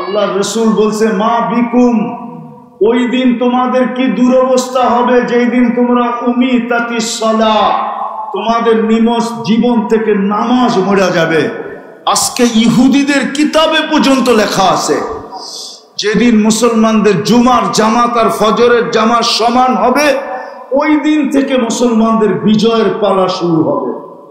আল্লাহ রসুল বলছে মা বিকুম, ওই দিন তোমাদের কি দুরবস্থা হবে যেই দিন তোমরা উমিতাতিস সালাহ, তোমাদের জীবন থেকে নামাজ মরে যাবে। আজকে ইহুদিদের কিতাবে পর্যন্ত লেখা আছে যেদিন মুসলমানদের জুমার জামাত আর ফজরের জামাত সমান হবে, ওই দিন থেকে মুসলমানদের বিজয়ের পালা শুরু হবে।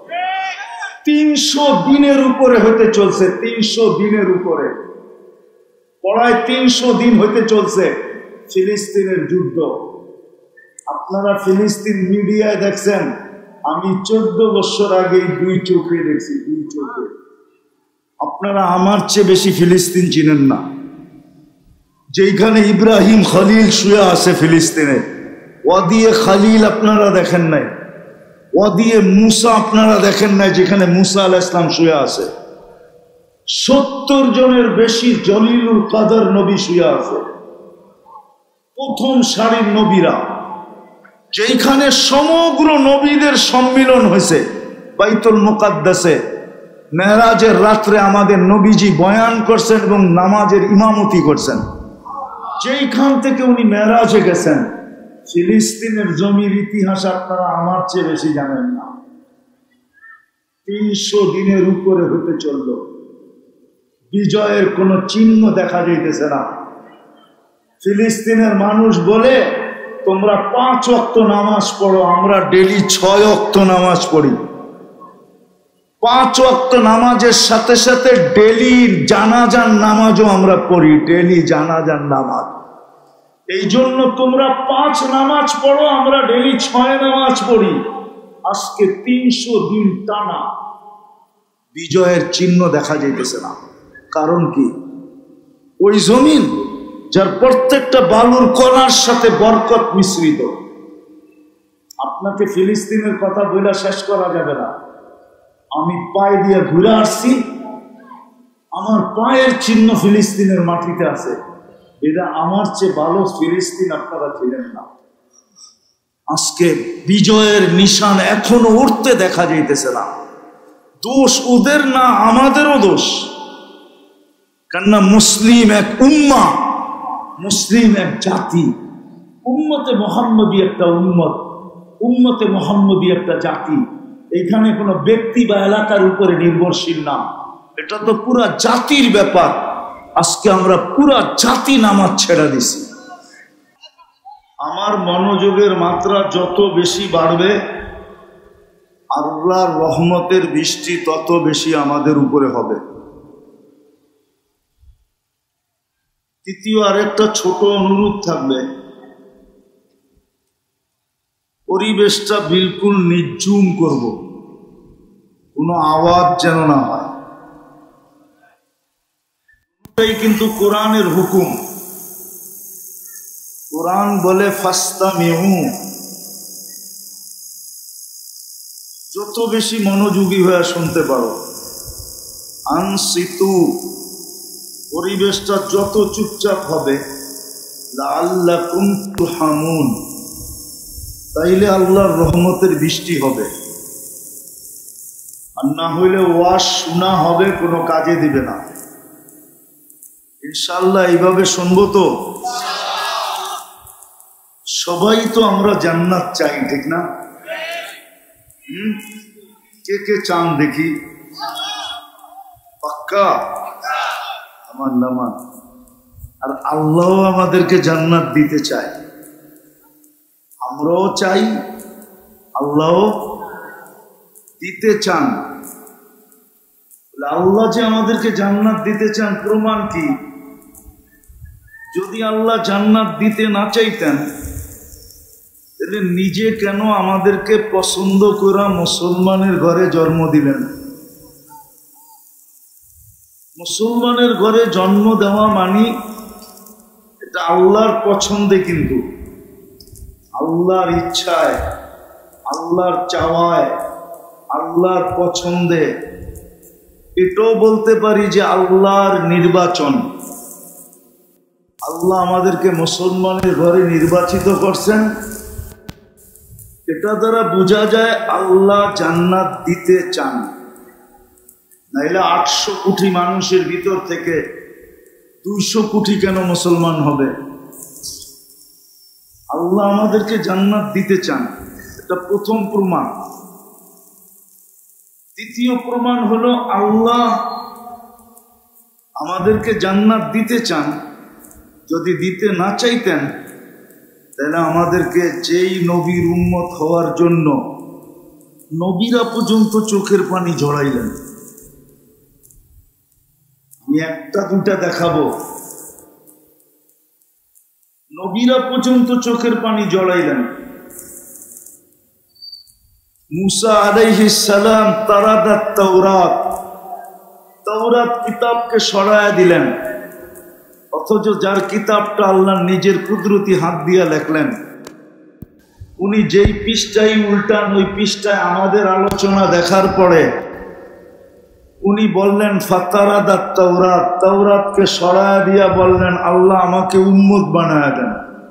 300 দিনের উপরে হতে চলছে, 300 দিনের উপরে, প্রায় 300 দিন হতে চলছে ফিলিস্তিনের যুদ্ধ। আপনারা ফিলিস্তিন মিডিয়ায় দেখছেন, আমি 14 বছর আগে 2 চোখে দেখছি, 2 চোখে। আপনারা আমার চেয়ে বেশি ফিলিস্তিন চিনেন না। যেখানে ইব্রাহিম খলিল শুয়ে আছে ফিলিস্তিনে, ওয়াদিয়ে খালিল আপনারা দেখেন নাই, ওয়াদিয়ে মুসা আপনারা দেখেন নাই, যেখানে মুসা আলাইহিস সালাম শুয়ে আছে। 70 জনের বেশি জলিলুল কাদর নবী শুয়ে আছে, প্রথম সারির নবীরা, যেখানে সমগ্র নবীদের সম্মিলন হয়েছে বাইতুল মুকাদ্দাসে। মেরাজের রাত্রে আমাদের নবীজি বয়ান করছেন এবং নামাজের ইমামতি করছেন। যেইখান থেকে উনি মেরাজে গেছেন, ফিলিস্তিনের জমির ইতিহাস আপনারা আমার চেয়ে বেশি জানেন না। 300 দিনের উপরে হতে চলল, বিজয়ের কোনো চিহ্ন দেখা যাইতেছে না। ফিলিস্তিনের মানুষ বলে তোমরা 5 ওয়াক্ত নামাজ পড়ো, আমরা ডেলি 6 ওয়াক্ত নামাজ পড়ি। 5 ওয়াক্ত নামাজের সাথে সাথে ডেলি জানাজার নামাজও আমরা পড়ি, ডেলি জানাজার নামাজ। এই জন্য তোমরা 5 নামাজ পড়ো, আমরা ডেলি 6 নামাজ পড়ি। আজকে 300 দিন টানা বিজয়ের চিহ্ন দেখা যাইতেছে না। কারণ কি? ওই জমিন যার প্রত্যেকটা বালুর কণার সাথে বরকত মিশ্রিত। আপনাকে ফিলিস্তিনের কথা বলে শেষ করা যাবে না। আমি পায়ে দিয়ে ঘুরে আসছি, আমার পায়ের চিহ্ন ফিলিস্তিনের মাটিতে আছে। এটা আমার চেয়ে ভালো ফিলিস্তিন আপনারা ছিলেন না। আজকে বিজয়ের নিশান এখনো উঠতে দেখা যাইতেছে না। দোষ ওদের না, আমাদেরও দোষ। কেননা মুসলিম এক উম্মা, মুসলিম এক জাতি, উম্মতে মোহাম্মদী একটা উম্মতে মোহাম্মদী একটা জাতি। এখানে কোনো ব্যক্তি বা এলাকার উপরে নির্ভরশীল না, এটা তো পুরা জাতির ব্যাপার। আজকে আমরা পুরা জাতি নামাজ ছেড়ে দিছি। আমার মনোযোগের মাত্রা যত বেশি বাড়বে, আল্লাহর রহমতের বৃষ্টি তত বেশি আমাদের উপরে হবে। তৃতীয় আরেকটা ছোট অনুরোধ থাকবে, পরিবেশটা বিলকুল নির্জুম করব, কোনো আওয়াজ যেন না হয়। এটাই কিন্তু কোরআনের হুকুম। কোরআন বলে ফাস্তামিউ, যত বেশি মনোযোগী হয়ে শুনতে পারো। আনসিতু, পরিবেশটা যত চুপচাপ হবে, লাআল্লাকুম তুরহামুন, তাইলে আল্লাহর রহমতের বৃষ্টি হবে। আর না হইলে ওয়াজ শোনা হবে, কোনো কাজে দিবে না। ইনশাআল্লাহ এইভাবে শুনবো তো? সবাই তো আমরা জান্নাত চাই, ঠিক না? কে কে চান দেখি? পাক্কা? আমার নামান। আর আল্লাহ আমাদেরকে জান্নাত দিতে চায়, আমরাও চাই, আল্লাহ দিতে চান। আল্লাহ যে আমাদেরকে জান্নাত দিতে চান, প্রমাণ কি? যদি আল্লাহ জান্নাত দিতে না চাইতেন, তাহলে নিজে কেন আমাদেরকে পছন্দ করা মুসলমানের ঘরে জন্ম দিলেন? মুসলমানের ঘরে জন্ম দেওয়া মানে এটা আল্লাহর পছন্দে, কিন্তু আল্লাহর ইচ্ছায়, আল্লাহর চাওয়ায়, আল্লাহর পছন্দে। এটাও বলতে পারি যে আল্লাহর নির্বাচন। আল্লাহ আমাদেরকে মুসলমানের ঘরে নির্বাচিত করছেন। এটা দ্বারা বোঝা যায় আল্লাহ জান্নাত দিতে চান। নাইলে 800 কোটি মানুষের ভিতর থেকে 200 কোটি কেন মুসলমান হবে? আল্লাহ আমাদেরকে জান্নাত দিতে চান, এটা প্রথম প্রমাণ। দ্বিতীয় প্রমাণ হলো আল্লাহ আমাদেরকে জান্নাত দিতে চান। যদি দিতে না চাইতেন তাহলে আমাদেরকে যেই নবীর উম্মত হওয়ার জন্য নবীরা পর্যন্ত চোখের পানি ঝরাইলেন। আমি একটা দুটা দেখাবো, নবীরা পর্যন্ত চোখের পানি ঝরাইলেন। মুসা আলাইহিস সালাম তারাদাত তাওরাত, তাওরাত কিতাবকে সরায়া দিলেন, অথচ যার কিতাবটা আল্লাহ নিজের কুদরতি হাত দিয়ে লেখলেন, উনি যেই পৃষ্ঠায় উল্টান ওই পৃষ্ঠায় আমাদের আলোচনা দেখার পরে উনি বললেন ফাতারাদাত তাওরাত, তাওরাতকে সরায়া দিয়া বললেন আল্লাহ আমাকে উম্মত বানায়া দেন।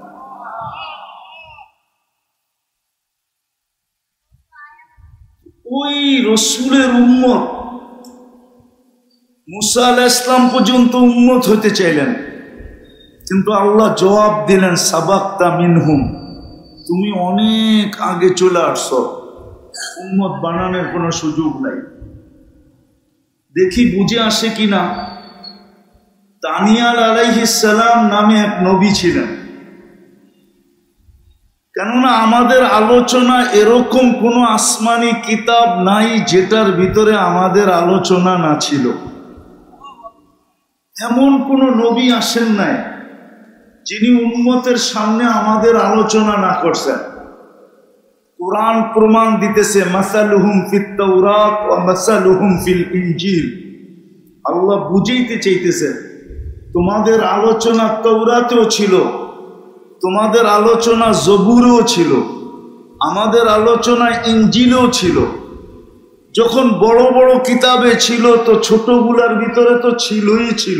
ওই রসুলের উম্মত মুসা আলাইহিস সালাম পর্যন্ত উম্মত হতে চাইলেন, কিন্তু আল্লাহ জবাব দিলেন সাবাক্তা মিনহুম, তুমি অনেক আগে চলে আসছো, উম্মত বানানোর কোনো সুযোগ নাই। দেখি বুঝে আসে কিনা। দানিয়াল আলাইহিস সালাম নামে এক নবী ছিলেন। কেননা আমাদের আলোচনা এরকম কোনো আসমানি কিতাব নাই যেটার ভিতরে আমাদের আলোচনা না ছিল। এমন কোন নবী আসেন নাই যিনি উম্মতের সামনে আমাদের আলোচনা না করছেন। কুরআন প্রমাণ দিতেছে মাসালুহুম ফিত তাওরাত ওয়া মাসালুহুম ফিল ইনজিল। আল্লাহ বুঝাইতে চাইতেছে তোমাদের আলোচনা তাওরাতেও ছিল, তোমাদের আলোচনা জবুরেও ছিল, আমাদের আলোচনা ইনজিলেও ছিল। যখন বড় বড় কিতাবে ছিল তো ছোটগুলার ভিতরে তো ছিলই ছিল।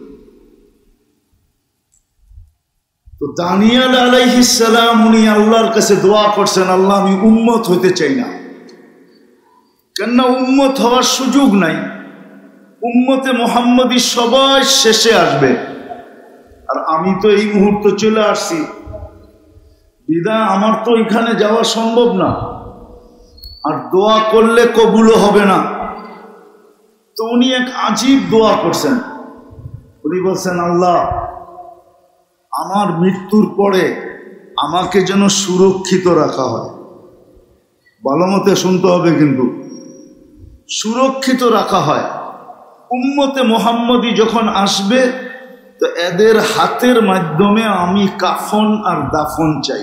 তো দানিয়াল আলাইহিস সালাম উনি আল্লাহর কাছে দোয়া করছেন, আল্লাহ আমি উম্মত হইতে চাই না, কেননা উম্মত হওয়ার সুযোগ নাই। উম্মতে মুহাম্মদী সবাই শেষে আসবে, আর আমি তো এই মুহূর্তে চলে আসছি, বিদায় আমার তো এখানে যাওয়া সম্ভব না, আর দোয়া করলে কবুলও হবে না। তো উনি এক আজীব দোয়া করছেন। উনি বলছেন আল্লাহ আমার মৃত্যুর পরে আমাকে যেন সুরক্ষিত রাখা হয়। ভালো মতে শুনতে হবে কিন্তু, সুরক্ষিত রাখা হয়। উম্মতে মুহাম্মদী যখন আসবে তো এদের হাতের মাধ্যমে আমি কাফন আর দাফন চাই,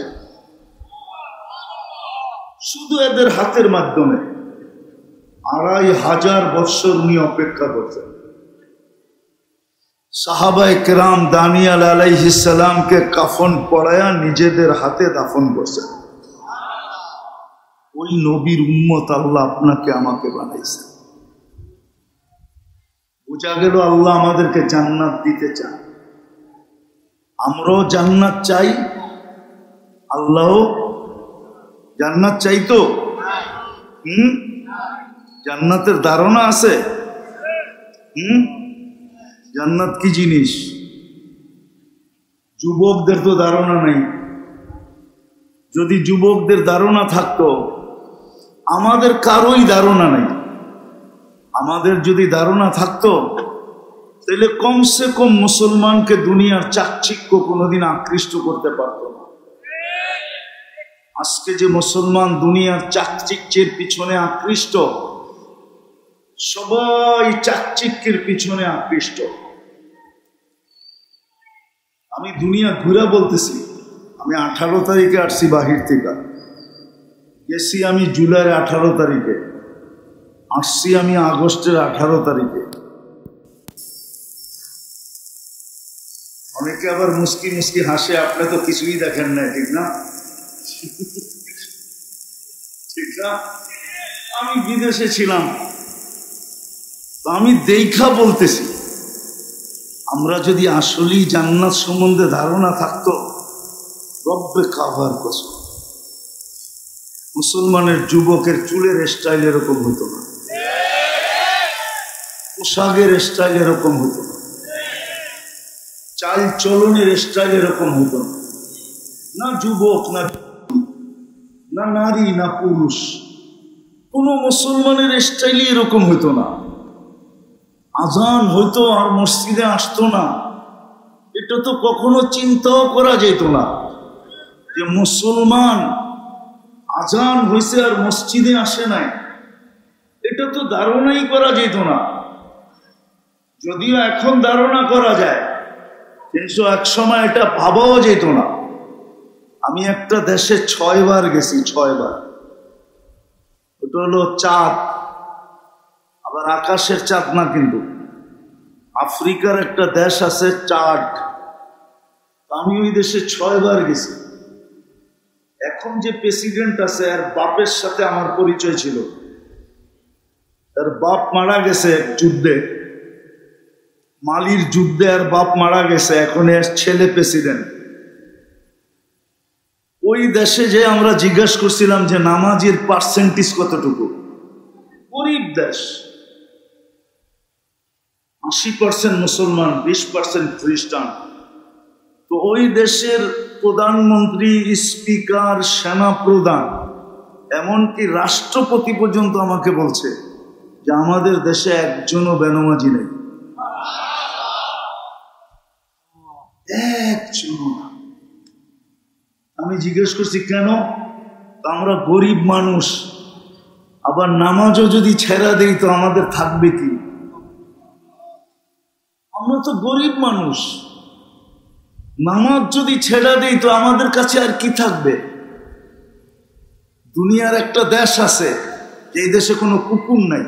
শুধু এদের হাতের মাধ্যমে। 2500 বৎসর উনি অপেক্ষা করছেন। সাহাবায়ে কেরাম দানিয়াল আলাইহিস সালামকে কাফন পরায়া নিজেদের হাতে দাফন করছেন। ওই নবীর উম্মত আল্লাহ আপনাকে আমাকে বানাইছে। বোঝা গেল আল্লাহ আমাদেরকে জান্নাত দিতে চান। আমরাও জান্নাত চাই, আল্লাহও জান্নাত চাই। তো জান্নাতের ধারণা আছে? জান্নাত কি জিনিস? যুবকদের তো ধারণা নাই। যদি যুবকদের ধারণা থাকতো, আমাদের কারোই ধারণা নাই। আমাদের যদি ধারণা থাকতো তাহলে কমসে কম মুসলমানকে দুনিয়ার চাকচিক্য কোনোদিন আকৃষ্ট করতে পারত না। আজকে যে মুসলমান দুনিয়ার চাকচিক্যের পিছনে আকৃষ্ট, সবাই চাকচিক্যের পিছনে আকৃষ্ট। আমি দুনিয়া ঘুরা বলতেছি। আমি 18 তারিখে আসছি বাহির থেকে, গেছি আমি জুলাইয়ের 18 তারিখে, আসছি আমি আগস্টের 18 তারিখে। অনেকে আবার মুস্কি মুস্কি হাসে, আপনি তো কিছুই দেখেন না, ঠিক না? ঠিক না? আমি বিদেশে ছিলাম, তো আমি দেখা বলতেছি, আমরা যদি আসলেই জান্নাত সম্বন্ধে ধারণা থাকতো, রব্বে কাবার কসম, মুসলমানের যুবকের চুলের স্টাইল এরকম হতো না, পোশাকের স্টাইল এরকম হতো না। চাল চলনের স্টাইল এরকম হতো না, যুবক না না নারী না পুরুষ, কোন মুসলমানের স্টাইলই এরকম হইতো না। আজান হইতো আর মসজিদে আসতো না, এটা তো কখনো চিন্তাও করা যেত না যে মুসলমান আজান হয়েছে আর মসজিদে আসে নাই, এটা তো ধারণাই করা যেত না। যদিও এখন ধারণা করা যায়, কিন্তু এক সময় এটা ভাবাও যেত না। আমি একটা দেশে 6 বার গেছি, 6 বার। ওটা হলো চাঁদ, আবার আকাশের চাঁদ না, কিন্তু আফ্রিকার একটা দেশ আছে চাঁদ, আমি ওই দেশে 6 বার গেছি। এখন যে প্রেসিডেন্ট আছে আর বাপের সাথে আমার পরিচয় ছিল, তার বাপ মারা গেছে এক যুদ্ধে, মালির যুদ্ধে, আর বাপ মারা গেছে, এখন এর ছেলে প্রেসিডেন্ট। ওই দেশে যে আমরা জিজ্ঞাসা করছিলাম যে নামাজের পার্সেন্টেজ কতটুকু, গরিব দেশ, 80% মুসলমান, 20% খ্রিস্টান। তো ওই দেশের প্রধানমন্ত্রী, স্পিকার, সেনা প্রধান, এমনকি রাষ্ট্রপতি পর্যন্ত আমাকে বলছে যে আমাদের দেশে একজনও বেনামাজি নেই, একজনও না। আমি জিজ্ঞেস করছি কেন? আমরা গরিব মানুষ, আবার নামাজও যদি ছেড়া দেই তো আমাদের থাকবে কি? আমরা তো গরিব মানুষ, নামাজ যদি ছেড়া দেই তো আমাদের কাছে আর কি থাকবে? দুনিয়ার একটা দেশ আছে, এই দেশে কোনো কুকুর নাই,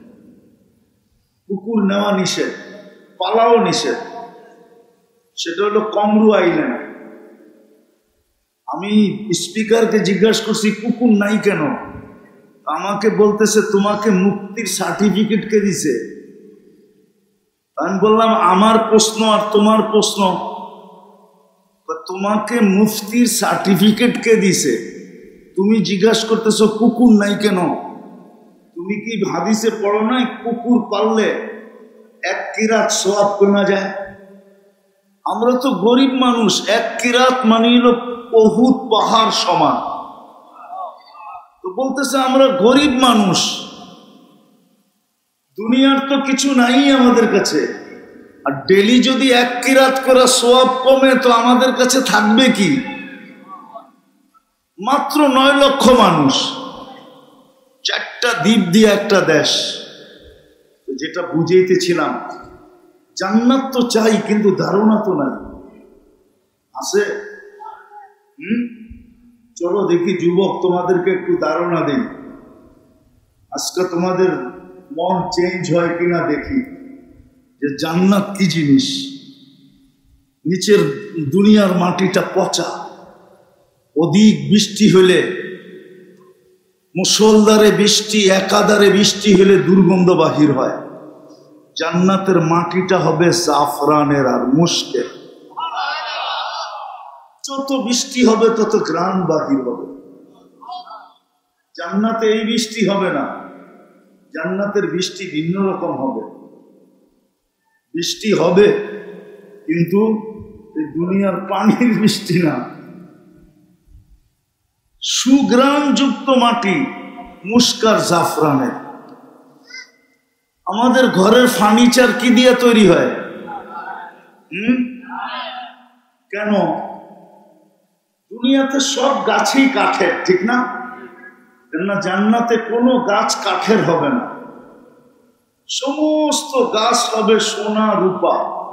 কুকুর নেওয়া নিষেধ, পালাও নিষেধ, সেটা হলো কমরু আইল্যান্ড। আমি স্পিকারকে জিজ্ঞাসা করছি কুকুর নাই কেন, আমাকে বলতেছে তোমাকে মুক্তির সার্টিফিকেট কে দিছে? আমি বললাম আমার প্রশ্ন আর তোমার প্রশ্ন, তোমাকে মুফতির সার্টিফিকেট কে দিছে? তুমি জিজ্ঞাসা করতেছো কুকুর নাই কেন? তুমি কি হাদিসে পড়ো নাই কুকুর পাললে 1 কিরাত সওয়াব কমা যায়? আমরা তো গরিব মানুষ, 1 কিরাত মানে হলো বহুত পাহাড় সমান। তো বলতেছে আমরা গরিব মানুষ, দুনিয়ার তো কিছু নাই আমাদের কাছে, আর ডেলি যদি 1 কিরাত করে সওয়াব কমে তো আমাদের কাছে থাকবে কি? মাত্র 9 লক্ষ মানুষ, 4টা দ্বীপ দিয়ে একটা দেশ। যেটা বুঝাইতেছিলাম, জান্নাত তো চাই কিন্তু ধারণা তো নাই, আছে? চলো দেখি যুবক, তোমাদেরকে একটু ধারণা দেই, আজকে তোমাদের মন চেঞ্জ হয় কিনা দেখি যে জান্নাত কি জিনিস। নিচের দুনিয়ার মাটিটা পচা, অধিক বৃষ্টি হলে, মুষলধারে বৃষ্টি, একাধারে বৃষ্টি হলে দুর্গন্ধ বাহির হয়। জান্নাতের মাটিটা হবে জাফরানের আর মুশকের, যত বৃষ্টি হবে তত ঘ্রাণ বাহির হবে। জান্নাতে এই বৃষ্টি হবে না, জান্নাতের বৃষ্টি ভিন্ন রকম হবে। বৃষ্টি হবে কিন্তু এই দুনিয়ার পানির বৃষ্টি না, সুগ্রাম যুক্ত মাটি, মুস্কার জাফরানের। আমাদের ঘরের ফার্নিচার কি দিয়ে তৈরি হয়? কেন? দুনিয়াতে সব গাছই কাঠের, ঠিক না? কেননা জান্নাতে কোনো গাছ কাঠের হবে না, সমস্ত গাছ হবে সোনা রূপা,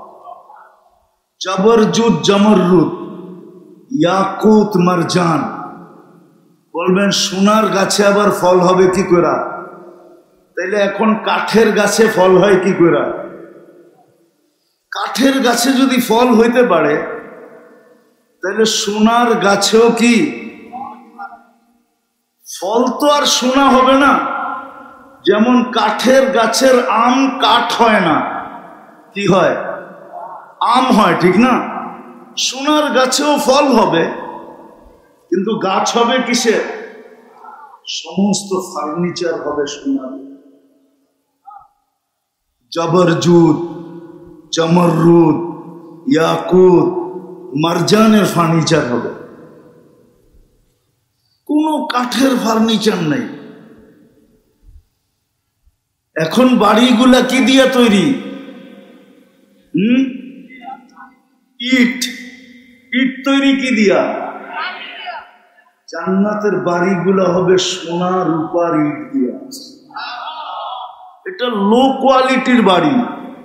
জবরজুদ জমররুদ, ইয়াকুত মারজান। বলবেন সোনার গাছে আবার ফল হবে কি করে? তাইলে এখন কাঠের গাছে ফল হয় কি করে? কাঠের গাছে যদি ফল হইতে পারে তাহলে সোনার গাছেও কি ফল? তো আর সোনা হবে না। যেমন কাঠের গাছের আম কাঠ হয় না, কি হয়? আম হয়, ঠিক না? সোনার গাছেও ফল হবে, কিন্তু গাছ হবে কিসের? সমস্ত ফার্নিচার হবে সোনার। জবরজুদ, জমররুদ, ইয়াকুত মারজানের ফার্নিচার হবে, কোনো কাঠের ফার্নিচার নাই। এখন বাড়িগুলা কি দিয়া তৈরি? ইট। ইট তৈরি কি দিয়া? জান্নাতের বাড়িগুলা হবে সোনা রূপার ইট দিয়া। এটা লো কোয়ালিটির বাড়ি।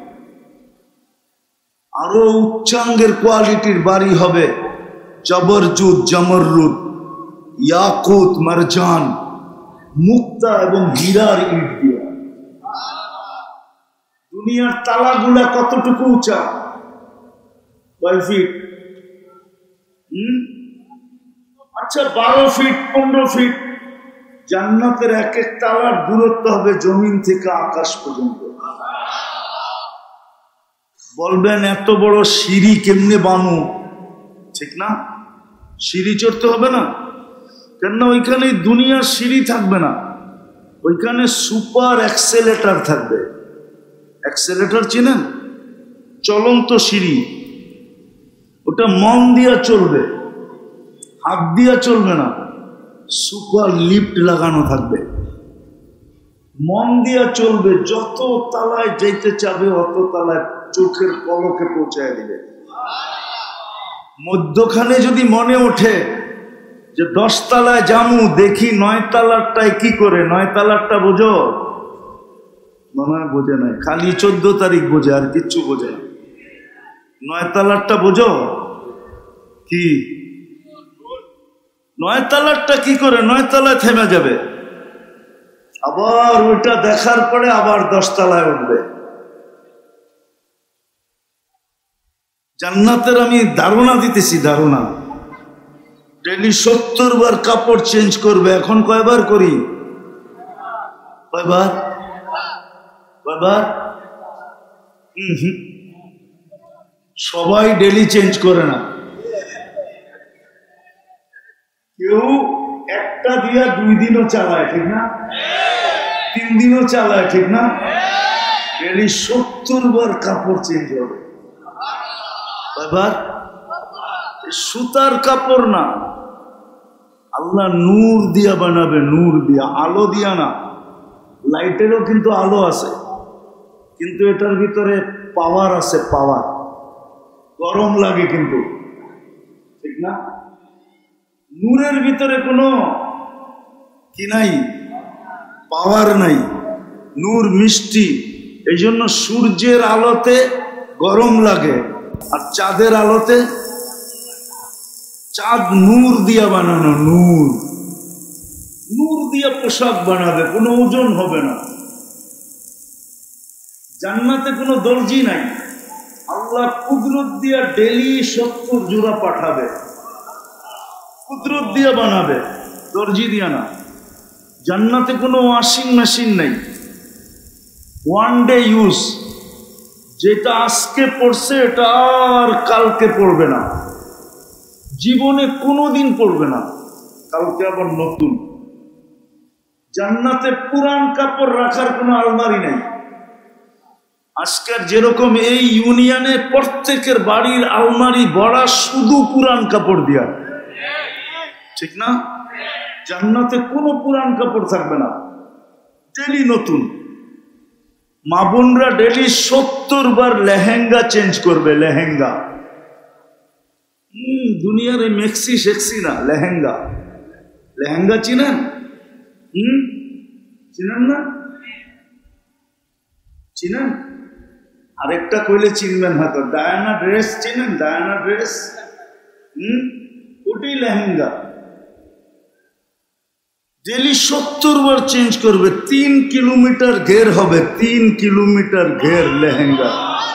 আরো উচ্চাঙ্গের কোয়ালিটির বাড়ি হবে জবরজুদ, জমররুদ, ইয়াকুত, মারজান, মুক্তা এবং হীরার ইট দিয়া। দুনিয়ার তালাগুলা কতটুকু উঁচা? কয় ফিট? আচ্ছা 12 ফিট, 15 ফিট। জান্নাতের এক এক তালার দূরত্ব হবে জমিন থেকে আকাশ পর্যন্ত। বলবেন এত বড় সিঁড়ি কেমনে বানু? ঠিক না? সিঁড়ি চড়তে হবে না? কেননা ওইখানে দুনিয়ার সিঁড়ি থাকবে না, ওইখানে সুপার অ্যাক্সেলেটার থাকবে। অ্যাক্সেলেটার চিনেন? চলন্ত সিঁড়ি। ওটা মন দিয়া চলবে, হাত দিয়া চলবে না। সুপার লিফট লাগানো থাকবে, মন দিয়া চলবে। যত তালায় যাইতে চাবে অত তালায় চোখের পলকে পৌঁছায় দিবে। মধ্যখানে যদি মনে ওঠে যে 10 তালায় জামু, দেখি 9 তালারটায় কি করে। 9 তালারটা বোঝো? মনে হয় বোঝে নাই, খালি 14 তারিখ বোঝে, আর কিচ্ছু বোঝে না। 9 তালারটা বোঝো কি? 9 তালারটা কি করে 9 তালায় থেমে যাবে, আবার ওইটা দেখার পরে আবার 10 তালায় উঠবে। জান্নাতের আমি ধারণা দিতেছি, ধারণা। ডেলি 70 বার কাপড় চেঞ্জ করবে। এখন কয়বার করি? কয়বার? কয়বার? সবাই ডেলি চেঞ্জ করে না। কেউ একটা দিয়া 2 দিনও চালায়, ঠিক না? 3 দিনও চালায়, ঠিক না? ডেলি 70 বার কাপড় চেঞ্জ হবে। কয়বার? সুতার কাপড় না, আল্লাহ নূর দিয়া বানাবে, নূর দিয়া, আলো দিয়া না। লাইটেরও কিন্তু আলো আছে, কিন্তু এটার ভিতরে পাওয়ার আছে, পাওয়ার। গরম লাগে কিন্তু, ঠিক না? নূরের ভিতরে কোনো কি নাই, পাওয়ার নাই। নূর মিষ্টি, এই জন্য সূর্যের আলোতে গরম লাগে, আর চাঁদের আলোতে, চাঁদ নূর দিয়া বানানো, নূর। নূর দিয়া পোশাক বানাবে, কোনো ওজন হবে না। জান্নাতে কোনো দর্জি নাই। আল্লাহ কুদরত দিয়া ডেলি 70 জোড়া পাঠাবে, কুদরত দিয়া বানাবে, দর্জি দিয়া না। জান্নাতে কোনো ওয়াশিং মেশিন নাই, ওয়ান ডে ইউজ। যেটা আজকে পড়ছে এটা আর কালকে পড়বে না, জীবনে কোনোদিন পড়বে না, কালকে আবার নতুন। জান্নাতে পুরান কাপড় রাখার কোনো আলমারি নাই। আজকের যেরকম এই ইউনিয়নে প্রত্যেকের বাড়ির আলমারি ভরা শুধু পুরান কাপড় দিয়া, ঠিক না? জান্নাতে কোনো পুরান কাপড় থাকবে না, ডেলি নতুন। মা বোনরা ডেলি 70 বার লেহেঙ্গা চেঞ্জ করবে, লেহেঙ্গা। দুনিয়ার এই মেক্সি শেক্সি না, লেহেঙ্গা। লেহেঙ্গা চিনেন? চিনেন না? চিনেন? আরেকটা কইলে চিনবেন হয়তো, ডায়ানা ড্রেস চিনেন? ডায়ানা ড্রেস, ওটাই লেহেঙ্গা। ডেলি 70 বার চেঞ্জ করবে। 3 কিলোমিটার ঘের হবে, 3 কিলোমিটার ঘের লেহেঙ্গা,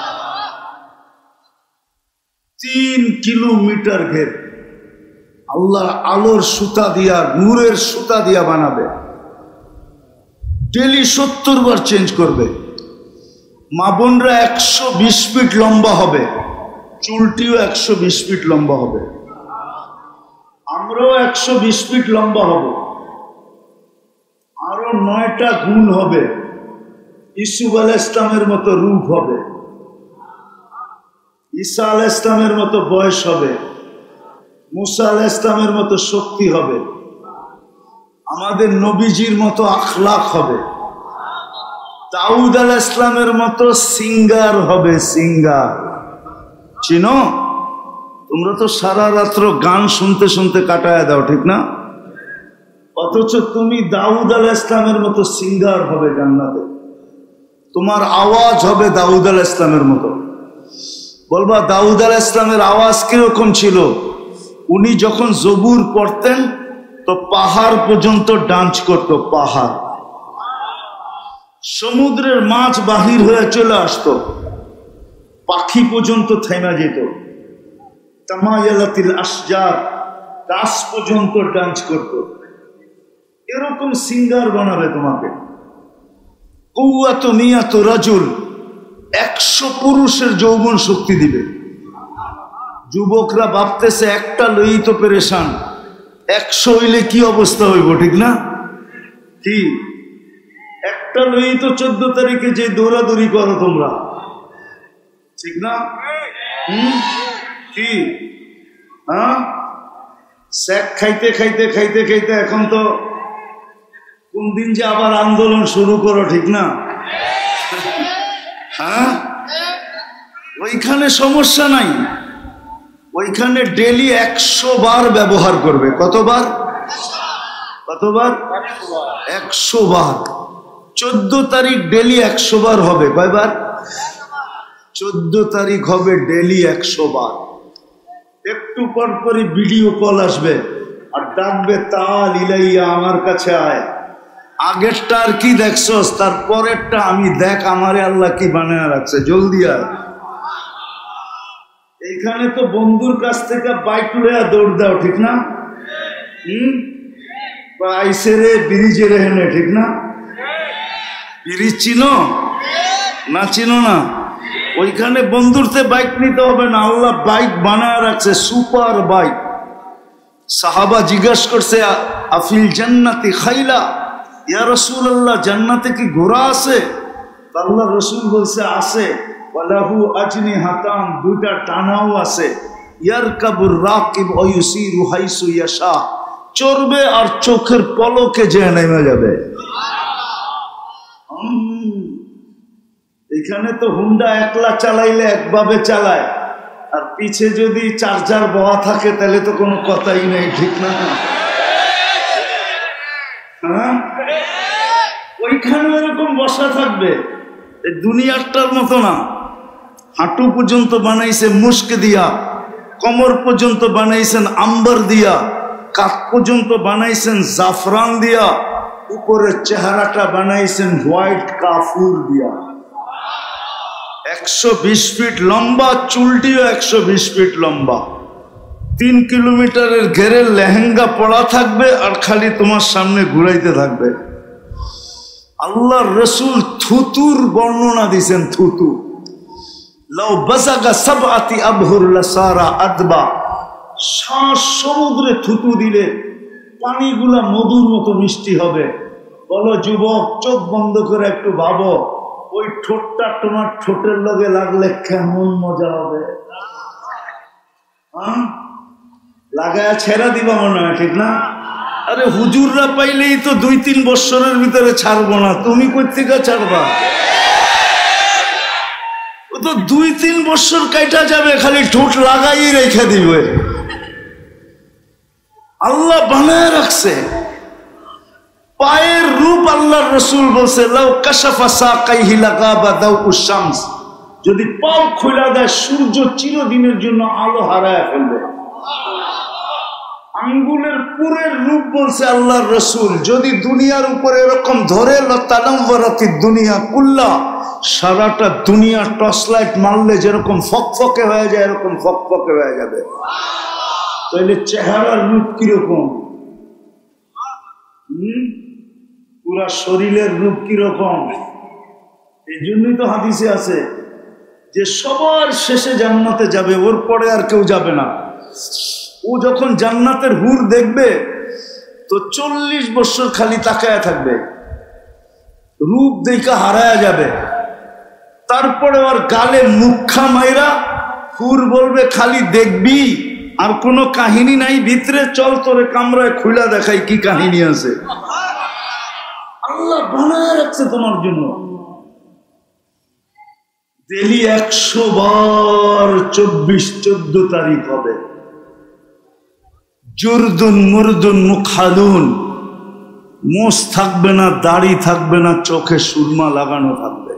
3 কিলোমিটার ঘের। আল্লাহ আলোর সুতা দিয়া, নূরের সুতা দিয়া বানাবে। ডেলি 70 বার চেঞ্জ করবে। মা বোনরা 120 ফিট লম্বা হবে, চুলটিও 120 ফিট লম্বা হবে। আমরাও 120 ফিট লম্বা হব। আরো 9টা গুণ হবে, ইসুফ আলাইহিস সালামের মতো রূপ হবে। ঈসা আলাইহিস সালামের মতো বয়স হবে, মুসা আলাইহিস সালামের মতো শক্তি হবে, আমাদের নবীজির মতো আখলাক হবে, দাউদ আলাইহিস সালামের মতো সিঙ্গার হবে। সিঙ্গার চিনো? তোমরা তো সারা রাত্র গান শুনতে শুনতে কাটায় দাও, ঠিক না? অথচ তুমি দাউদ আলাইহিস সালামের মতো সিঙ্গার হবে জান্নাতে। তোমার আওয়াজ হবে দাউদ আলাইহিস সালামের মতো। বলবা দাউদ আলাইহিস সালামের আওয়াজ কিরকম ছিল? উনি যখন জবুর পড়তেন তো পাহাড় পর্যন্ত ডান্স করত। পাহাড়, সমুদ্রের মাছ বাহির হয়ে চলে আসতো, পাখি পর্যন্ত থেমে যেত। তামায়ালাতিল আশজার, গাছ পর্যন্ত ডান্স করত। এরকম সিঙ্গার বানাবে তোমাকে। কুওয়াত নিয়াত রাজুল, 100 পুরুষের যৌবন শক্তি দিবে। যুবকরা ভাবতেছে একটা লই তো পেরেশান, 100 হইলে কি অবস্থা হইব, ঠিক না? কি একটা লই তো 14 তারিখে যে দৌড়াদৌড়ি করো তোমরা, ঠিক না? কি হ্যাঁ, স্যাক খাইতে খাইতে খাইতে খাইতে এখন তো কোন দিন যে আবার আন্দোলন শুরু করো, ঠিক না? হ্যাঁ, ওইখানে সমস্যা নাই, ওইখানে ডেলি 100 বার ব্যবহার করবে। কতবার? কতবার? 100 বার। 14 তারিখ ডেলি 100 বার হবে। কয়বার? 14 তারিখ হবে ডেলি 100 বার। একটু পর পরই ভিডিও কল আসবে আর ডাকবে, তাল ইলাইয়া, আমার কাছে আয়। আগেরটা আর কি দেখছস, তার পরেরটা আমি দেখ, আমারে আল্লাহ কি বানায় রাখছে, জলদি আয়। এইখানে তো বন্ধুর কাছ থেকে বাইক লইয়া দৌড় দাও, ঠিক না? বা আইসে রে ব্রিজে রেহেনে, ঠিক না? ব্রিজ চিনো না? চিনো না? ওইখানে বন্ধুরতে বাইক নিতে হবে না, আল্লাহ বাইক বানায় রাখছে, সুপার বাইক। সাহাবা জিজ্ঞাসা করছে, আফিল জান্নাতি খাইলা, ইয়া রাসূলুল্লাহ, জান্নাতে কি ঘোড়া আছে? আল্লাহ রসুল বলছে আছে। ওয়ালাহু আজনিহাতান, দুইটা টানাও আছে। ইয়ারকাবুর রাকিব ওয়া ইউসিরু হাইসু ইয়াশা, চড়বে আর চোখের পলকে যে নেমে যাবে। এখানে তো হুন্ডা একলা চালাইলে একভাবে চালায়, আর পিছে যদি চার্জার বহা থাকে তাহলে তো কোনো কথাই নেই, ঠিক না? হ্যাঁ, ওইখানে এরকম বসা থাকবে। এই দুনিয়াটার মতো না। হাঁটু পর্যন্ত বানাইছে মুস্ক দিয়া, কোমর পর্যন্ত বানাইছেন আম্বার দিয়া, কাঁধ পর্যন্ত বানাইছেন জাফরান দিয়া, উপরের চেহারাটা বানাইছেন হোয়াইট কাফুর দিয়া। 120 ফিট লম্বা, চুলটিও 120 ফিট লম্বা। 3 কিলোমিটারের ঘেরের লেহেঙ্গা পড়া থাকবে আর খালি তোমার সামনে ঘুরাইতে থাকবে। আল্লাহর রসুল থুতুর বর্ণনা দিয়েছেন। থুতু লাউ বাসাগা সাবআতি আবহুর লাসারা আদবা, শ্বাস সমুদ্রে থুতু দিলে পানিগুলা মধুর মতো মিষ্টি হবে। বলো যুবক, চোখ বন্ধ করে একটু ভাবো, ওই ঠোঁটটা তোমার ঠোঁটের লগে লাগলে কেমন মজা হবে। লাগায় ছেড়া দিবা মনে হয়, ঠিক না? আরে হুজুররা পাইলেই তো 2-3 বছরের ভিতরে ছাড়বো না, তুমি কই থেকে ছাড়বা? ও তো 2-3 বছর কাইটা যাবে, খালি ঠোঁট লাগাই রেখে দিবে। আল্লাহ বানায় রাখছে। পায়ের রূপ আল্লাহর রসুল বলছে, লাউ কাশাফা সাকাইহি লাগাবা দাউউশ শামস, যদি পাও খোলা দেয় সূর্য চিরদিনের জন্য আলো হারায় ফেলবে। আঙ্গুলের পুরের রূপ বলছে আল্লাহর রসুল, যদি দুনিয়ার উপরে এরকম ধরে লতানাওয়ারাতিদ দুনিয়া কুল্লা, সারাটা দুনিয়া টর্চ লাইট মারলে যেরকম ফকফকে হয়ে যায় এরকম ফকফকে হয়ে যাবে। তাহলে চেহারার রূপ কিরকম? পুরা শরীরের রূপ কিরকম? এই জন্যই তো হাদিসে আছে যে সবার শেষে জান্নাতে যাবে, ওর পরে আর কেউ যাবে না। ও যখন জান্নাতের হুর দেখবে তো 40 বছর খালি তাকায়া থাকবে, রূপ দেখা হারায়া যাবে। তারপরে ওর গালে মুখা মাইরা হুর বলবে খালি দেখবি আর কোনো কাহিনী নাই ভিতরে, চল তোরে কামরায় খুলা দেখাই কি কাহিনী আছে। আল্লাহ বানায় রাখছে তোমার জন্য। ডেলি 100 বার 24-14 তারিখ হবে। জুরদুন মুরদুন মুখাদুন, মোষ থাকবে না, দাড়ি থাকবে না, চোখে সুরমা লাগানো থাকবে।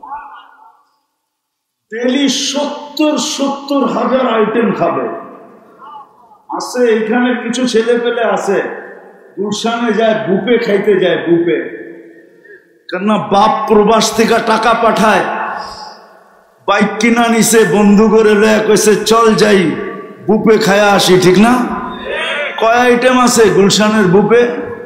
ডেলি 70 হাজার আইটেম খাবে। আছে এখানে কিছু ছেলে পেলে আছে, গুলশানে যায় বুপে খাইতে যায়, বুপে। কেননা বাপ প্রবাস থেকে টাকা পাঠায়, বাইক কিনা নিছে, বন্ধু করে লয়া কইছে চল যাই বুপে খায়া আসি, ঠিক না? কয় আইটেম আছে গুলশানের বুপে?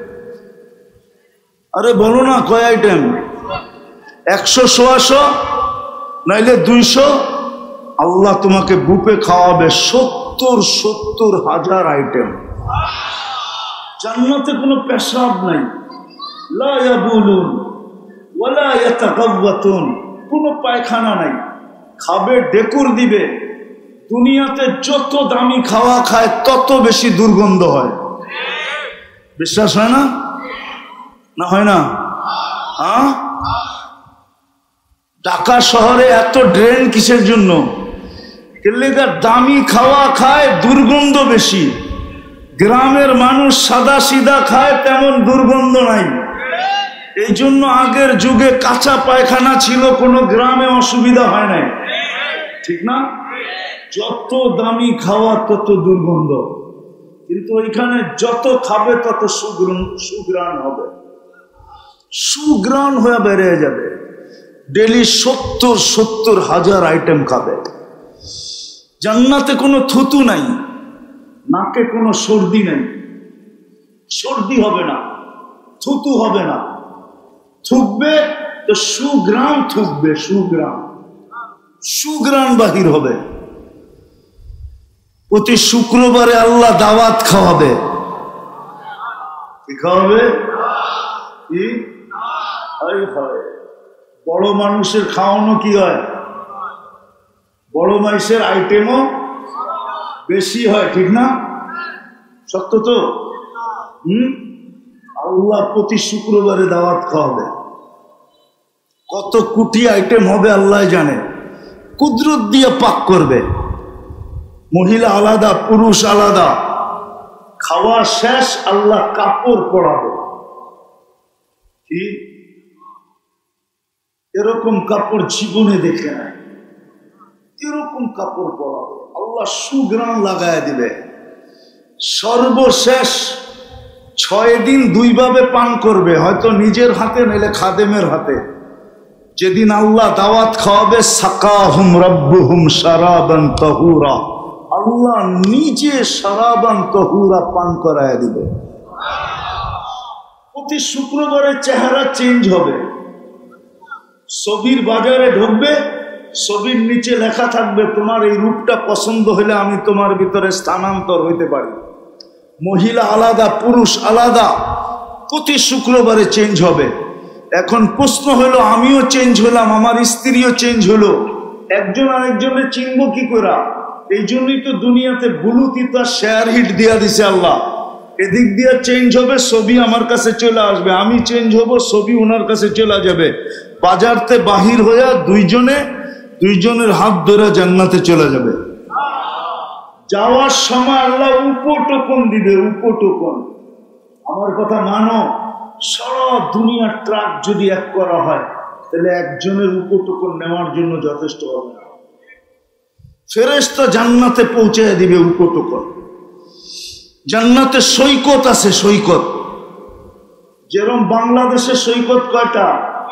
আরে বলো না কয় আইটেম? 100-125 নাইলে 200। আল্লাহ তোমাকে বুপে খাওয়াবে 70 হাজার আইটেম। জান্নাতে কোনো পেশাব নাই, লা ইয়াবুলুন ওয়ালা ইয়াতাগাওয়াতুন, কোনো পায়খানা নাই। খাবে ডেকুর দিবে। দুনিয়াতে যত দামি খাওয়া খায় তত বেশি দুর্গন্ধ হয়। বিশ্বাস হয় না? না হয় না? হ্যাঁ, ঢাকা শহরে এত ড্রেন কিসের জন্য? দামি খাওয়া খায়, দুর্গন্ধ বেশি। গ্রামের মানুষ সাদা সিধা খায়, তেমন দুর্গন্ধ নাই। এই জন্য আগের যুগে কাঁচা পায়খানা ছিল, কোনো গ্রামে অসুবিধা হয় নাই, ঠিক না? যত দামি খাওয়া তত দুর্গন্ধ, কিন্তু ওইখানে যত খাবে তত সুগ্রাণ হবে, সুগ্রাণ হয়ে বেড়ে যাবে। ডেলি 70 হাজার আইটেম খাবে। জান্নাতে কোনো থুতু নাই, নাকে কোনো সর্দি নাই, সর্দি হবে না, থুতু হবে না। থুকবে তো সুগ্রাণ থুকবে, সুগ্রাণ বাহির হবে। প্রতি শুক্রবারে আল্লাহ দাওয়াত খাওয়াবে। কি খাওয়াবে? কি হয়? বড় মানুষের খাওয়ানো কি হয়? বড় মানুষের আইটেমও বেশি হয়, ঠিক না? সত্য তো? আল্লাহ প্রতি শুক্রবারে দাওয়াত খাওয়াবে। কত কোটি আইটেম হবে আল্লাহ জানে। কুদরত দিয়ে পাক করবে। মহিলা আলাদা, পুরুষ আলাদা। খাওয়া শেষ, আল্লাহ কাপড় পরাবে। কি এরকম কাপড় জীবনে দেখে নাই, এরকম কাপড় পরাবে আল্লাহ, সুগ্রাণ লাগায় দিবে। সর্বশেষ 6 দিন 2 ভাবে পান করবে, হয়তো নিজের হাতে নাইলে খাদেমের হাতে। যেদিন আল্লাহ দাওয়াত খাওয়াবে, সাকাহুম রাব্বুহুম শারাবান তাহুরা, আল্লাহ নিজে শারাবান তাহুরা পান করায় দিবে। প্রতি শুক্রবারে চেহারা চেঞ্জ হবে। ছবির বাজারে ঢুকবে, ছবির নিচে লেখা থাকবে তোমার এই রূপটা পছন্দ হলে আমি তোমার ভিতরে স্থানান্তর হইতে পারি। মহিলা আলাদা, পুরুষ আলাদা, প্রতি শুক্রবারে চেঞ্জ হবে। এখন প্রশ্ন হলো, আমিও চেঞ্জ হলাম, আমার স্ত্রীও চেঞ্জ হলো, একজন আরেকজনের চিনব কি করে? এই জন্যই তো দুনিয়াতে ব্লুটুথ আর শেয়ার হিট দিয়া দিছে আল্লাহ। এদিক দিয়ে চেঞ্জ হবে, ছবি আমার কাছে চলে আসবে, আমি চেঞ্জ হব, ছবি ওনার কাছে চলে যাবে। বাজারতে বাহির হইয়া দুইজনের হাত ধরে জান্নাতে চলে যাবে। যাওয়ার সময় আল্লাহ উপটোকন দিবে, উপটোকন। আমার কথা মানো, সারা দুনিয়ার ট্রাক যদি এক করা হয় তাহলে একজনের উপটোকন নেওয়ার জন্য যথেষ্ট হবে না। ফেরেশতা জান্নাতে পৌঁছে দিবে উপটোকন। জান্নাতে সৈকত আছে, সৈকত। যেরকম বাংলাদেশের সৈকত কয়টা?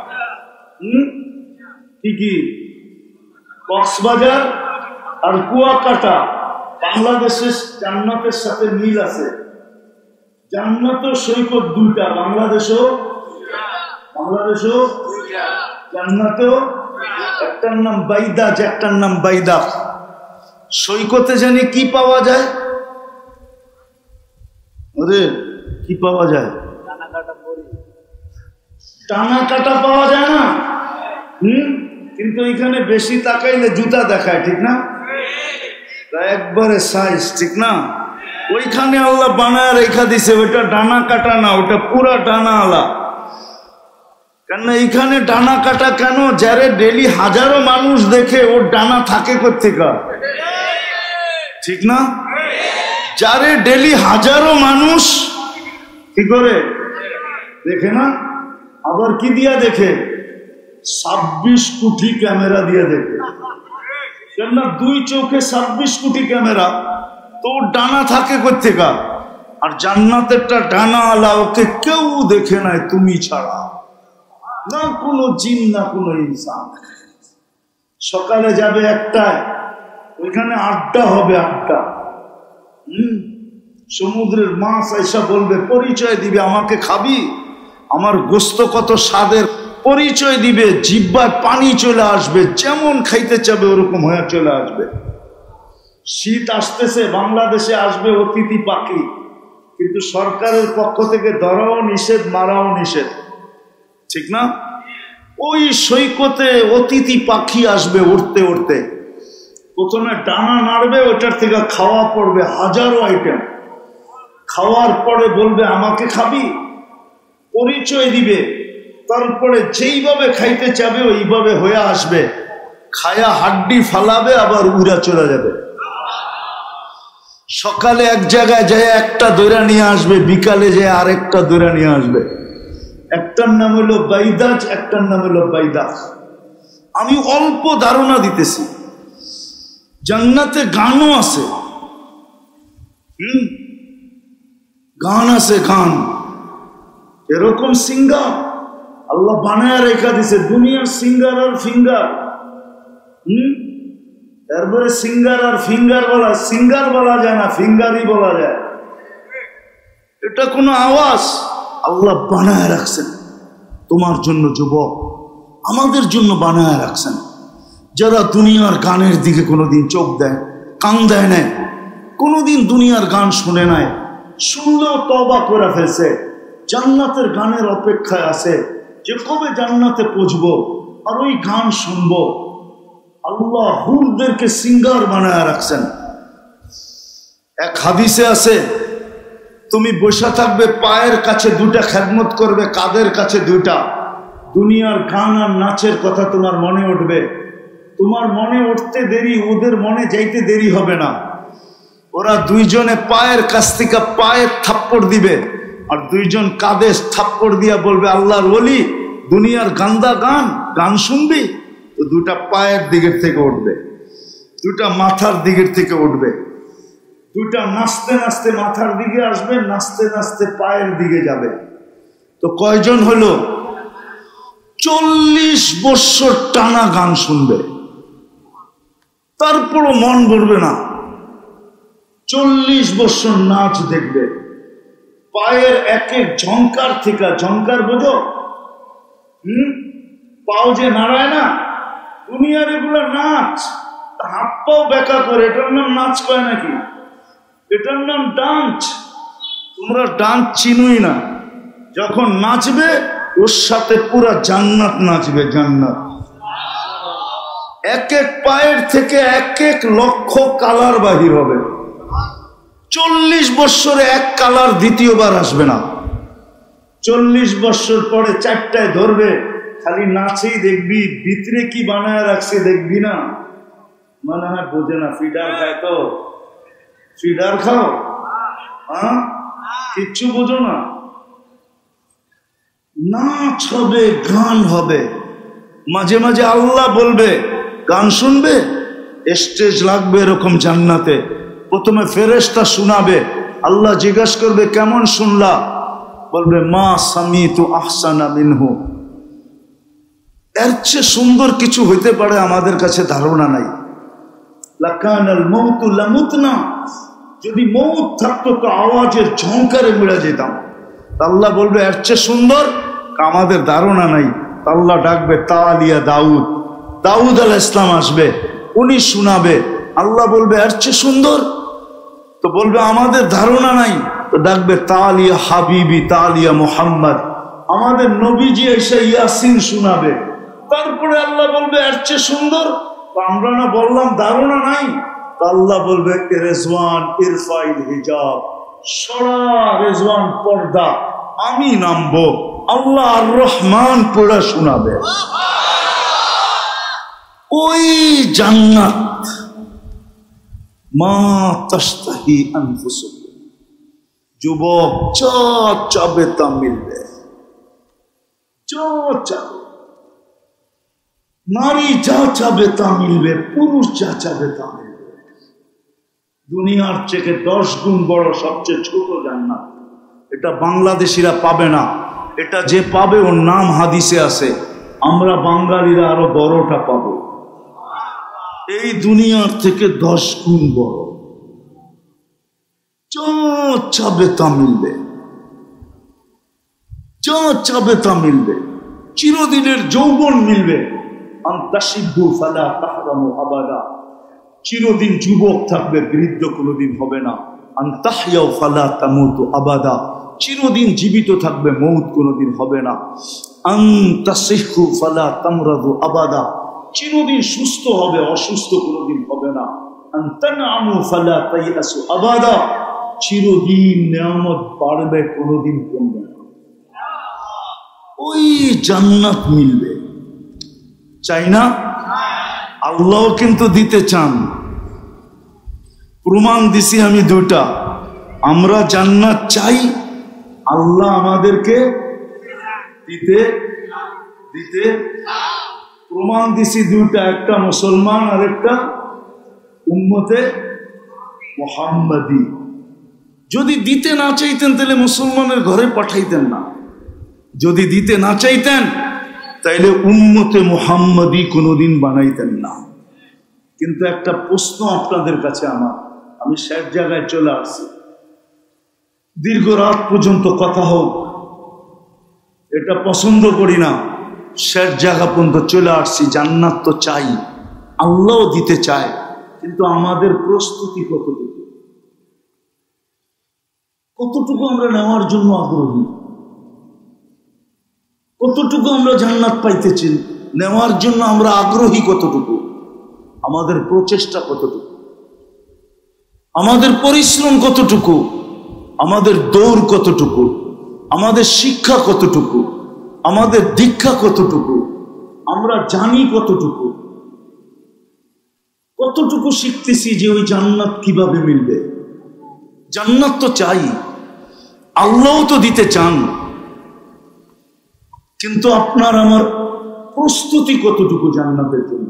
কি কক্সবাজার আর কুয়াকাটা। বাংলাদেশের জান্নাতের সাথে মিল আছে। জান্নাতেও সৈকত 2টা, বাংলাদেশেও জান্নাতেও। একটার নাম বাইদাজ, একটার নাম বাইদা। সৈকতে জানি কি পাওয়া যায়? আরে কি পাওয়া যায়? টানা কাটা পাওয়া যায় না? কিন্তু এখানে বেশি তাকাইলে জুতা দেখায়, ঠিক না? একবারে সাইজ, ঠিক না? ওইখানে আল্লাহ বানায় রেখা দিছে, ওইটা ডানা কাটা না, ওটা পুরা ডানা আলা। কেন এইখানে ডানা কাটা কেন? যারে ডেলি হাজারো মানুষ দেখে ওর ডানা থাকে কোত্থেকে, ঠিক না? যারে ডেলি হাজারো মানুষ কি করে দেখে না, আবার কি দিয়া দেখে? 26 কোটি ক্যামেরা দিয়ে দেখে। কেন? দুই চোখে 26 কোটি ক্যামেরা, তো ওর ডানা থাকে কোত্থেকে? আর জান্নাতেরটা ডানা আলা, ওকে কেউ দেখে নাই তুমি ছাড়া, না কোনো জিন না কোনো ইনসান। সকালে যাবে একটায়, ওইখানে আড্ডা হবে, আড্ডা। সমুদ্রের মাছ আইসা বলবে, পরিচয় দিবে, আমাকে খাবি, আমার গোস্ত কত স্বাদের, পরিচয় দিবে, জিহ্বার পানি চলে আসবে, যেমন খাইতে চাবে ওরকম হয়ে চলে আসবে। শীত আসতেছে, বাংলাদেশে আসবে অতিথি পাখি, কিন্তু সরকারের পক্ষ থেকে ধরাও নিষেধ, মারাও নিষেধ, ঠিক না? ওই সৈকতে অতিথি পাখি আসবে উড়তে উড়তে, প্রথমে ডানা নাড়বে, ওটার থেকে খাওয়া পড়বে হাজারো আইটেম। খাওয়ার পরে বলবে আমাকে খাবি, পরিচয় দিবে, তারপরে যেইভাবে খাইতে চাবে ওইভাবে হয়ে আসবে, খায়া হাড্ডি ফালাবে, আবার উড়া চলে যাবে। সকালে এক জায়গায় যায় একটা দৈরা নিয়ে আসবে, বিকালে যায় আরেকটা দৈরা নিয়ে আসবে। একটার নাম হলো বাইদাজ, একটার নাম হলো বাইদাস। আমি অল্প ধারণা দিতেছি, জান্নাতে গানও আছে, গান আছে, গান। এরকম সিঙ্গার আল্লাহ বানায় রেখা দিছে, দুনিয়ার সিঙ্গার আর ফিঙ্গার। তারপরে সিঙ্গার আর ফিঙ্গার বলা, সিঙ্গার বলা যায় না, ফিঙ্গারই বলা যায়। এটা কোনো আওয়াজ আল্লাহ বানায় রাখছেন তোমার জন্য, যুবক, আমাদের জন্য বানায় রাখছেন। যারা দুনিয়ার গানের দিকে কোনোদিন চোখ দেয়, কান দেয় না, কোনোদিন দুনিয়ার গান শুনে নাই, শুনলেও তওবা করে ফেলছে, জান্নাতের গানের অপেক্ষায় আছে যে কবে জান্নাতে পৌঁছবো আর ওই গান শুনবো। আল্লাহ হুরদেরকে সিঙ্গার বানায় রাখছেন। এক হাদিসে আছে, তুমি বসে থাকবে, পায়ের কাছে দুটা খেদমত করবে, কাদের কাছে দুটা। দুনিয়ার গান আর নাচের কথা তোমার মনে উঠবে, তোমার মনে উঠতে দেরি, ওদের মনে যাইতে দেরি হবে না। ওরা দুইজনে পায়ের কাছ থেকে পায়ের থাপ্পড় দিবে, আর দুইজন কাঁধে থাপ্পড় দিয়া বলবে, আল্লাহর ওলি, দুনিয়ার গান্দা গান, গান শুনবি? তো দুটা পায়ের দিকের থেকে উঠবে, দুটা মাথার দিকের থেকে উঠবে, দুটা নাচতে নাচতে মাথার দিকে আসবে, নাচতে নাচতে পায়ের দিকে যাবে। তো কয়জন হলো? 40 বছর টানা গান শুনবে, তারপরও মন ভরবে না। 40 বছর নাচ দেখবে, পায়ের এক এক ঝংকার থেকে, ঝংকার বোঝো? পাও যে নাড়ায় না, দুনিয়ার এগুলা নাচ, হাত পাও বেকা করে, এটার নাম নাচ কয় নাকি? এটার নাম ডান্স। তোমরা ডান্স চিনুই না। যখন নাচবে ওর সাথে পুরা জান্নাত নাচবে, জান্নাত। এক এক পায়ের থেকে এক এক লক্ষ কালার বাহির হবে। 40 বছরে এক কালার দ্বিতীয়বার আসবে না। 40 বছর পরে 4টায় ধরবে, খালি নাচেই দেখবি, ভিতরে কি বানায় রাখছে দেখবি না। মনে হয় বোঝে না, ফিডার খায় তো, ফিডার খাও, হ্যাঁ, কিচ্ছু বোঝো না। নাচ হবে, গান হবে, মাঝে মাঝে আল্লাহ বলবে গান শুনবে, স্টেজ লাগবে এরকম জান্নাতে। প্রথমে ফেরেশতা শোনাবে, আল্লাহ জিজ্ঞাসা করবে কেমন শুনলা? বলবে মা সামিতু আহসানা মিনহু। এর চেয়ে সুন্দর কিছু হইতে পারে আমাদের কাছে ধারণা নাই। লাকানাল মাউতু লামুতনা, যদি মৌত থাকতো তো আওয়াজের ঝংকারে মিলে যেতাম। আল্লাহ বলবে এর চেয়ে সুন্দর, আমাদের ধারণা নাই। আল্লাহ ডাকবে তালিয়া দাউদ, দাউদ আলাইহিস সালাম আসবে, উনি শোনাবে। আল্লাহ বলবে এর চেয়ে সুন্দর, তো বলবে আমাদের ধারণা নাই। তো ডাকবে তালিয়া হাবিবি, তালিয়া মুহাম্মদ, আমাদের নবীজি এসে ইয়াসিন শোনাবে। তারপরে আল্লাহ বলবে এর চেয়ে সুন্দর, আমরা না বললাম ধারণা নাই। আল্লাহ বলবে রেজওয়ান ইরফাইল হিজাব, সরা রেজওয়ান পর্দা, আমি নামবো, আল্লাহ আর রহমান পড়া শোনাবে। ওই জান্নাত মা তাশতাহি আনফুসুকুম, যুবক যা চাবে তা মিলবে, যা চাবে। নারী যা চাবে তা মিলবে, পুরুষ যা চাবে তা মিলবে। দুনিয়ার থেকে 10 গুণ বড় সবচেয়ে ছোট জান্নাত। এটা বাংলাদেশিরা পাবে না, এটা যে পাবে ওর নাম হাদিসে আছে। আমরা বাঙালিরা আরো বড়টা পাবো, এই দুনিয়ার থেকে 10 গুণ বড়। যা চাবে তা মিলবে, যা চাবে তা মিলবে। চিরদিনের যৌবন মিলবে। আনতাশিবু ফালা তাহরামু আবাদা, চিরদিন যুবক থাকবে, বৃদ্ধ কোনোদিন হবে না। আনতাহইয়াউ ফালা তামুতু আবাদা, চিরদিন জীবিত থাকবে, মৌত কোনোদিন হবে না। আনতাসিহু ফালা তামরাদু আবাদা, চিরদিন সুস্থ হবে, অসুস্থ কোনোদিন হবে না। আনতানআমু ফালা তাইয়াসু আবাদা, চিরদিন নিয়ামত বাড়বে, কোনোদিন কমবে না। ওই জান্নাত মিলবে, চাই না? আল্লাহ কিন্তু দিতে চান। প্রমাণ দিছি আমি 2টা। আমরা জান্নাত চাই, আল্লাহ আমাদেরকে দিতে দিতে প্রমাণ দিছি 2টা, একটা মুসলমান আর একটা উম্মতে মুহাম্মাদি। যদি দিতে না চাইতেন তাহলে মুসলমানের ঘরে পাঠাইতেন না, যদি দিতে না চাইতেন তাইলে উম্মতে মুহাম্মাদি কোনোদিন বানাইতেন না। কিন্তু একটা প্রশ্ন আপনাদের কাছে আমার, আমি শেষ জায়গায় চলে আসছি, দীর্ঘ রাত পর্যন্ত কথা হোক এটা পছন্দ করি না, শেষ জায়গা পর্যন্ত চলে আসছি। জান্নাত তো চাই, আল্লাহও দিতে চায়, কিন্তু আমাদের প্রস্তুতি কতটুকু, কতটুকু আমরা নেওয়ার জন্য আগ্রহী, কতটুকু আমরা জান্নাত পাইতেছি, নেওয়ার জন্য আমরা আগ্রহী কতটুকু, আমাদের প্রচেষ্টা কতটুকু, আমাদের পরিশ্রম কতটুকু, আমাদের দৌড় কতটুকু, আমাদের শিক্ষা কতটুকু, আমাদের দীক্ষা কতটুকু, আমরা জানি কতটুকু, কতটুকু শিখতেছি যে ওই জান্নাত কিভাবে মিলবে। জান্নাত তো চাই, আল্লাহও তো দিতে চান, কিন্তু আপনার আমার প্রস্তুতি কতটুকু জান্নাতের জন্য,